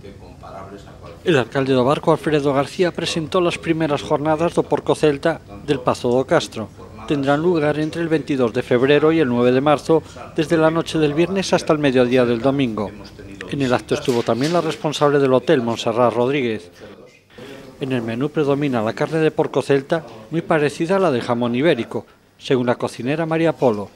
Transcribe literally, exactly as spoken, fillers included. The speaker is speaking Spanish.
El alcalde do Barco, Alfredo García, presentó las primeras jornadas do Porco Celta del Pazo do Castro. Tendrán lugar entre el veintidós de febrero y el nueve de marzo, desde la noche del viernes hasta el mediodía del domingo. En el acto estuvo también la responsable del hotel, Montserrat Rodríguez. En el menú predomina la carne de porco celta, muy parecida a la de jamón ibérico, según la cocinera María Polo.